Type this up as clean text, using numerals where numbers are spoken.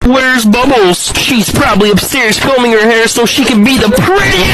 Where's Bubbles? She's probably upstairs combing her hair so she can be the prettiest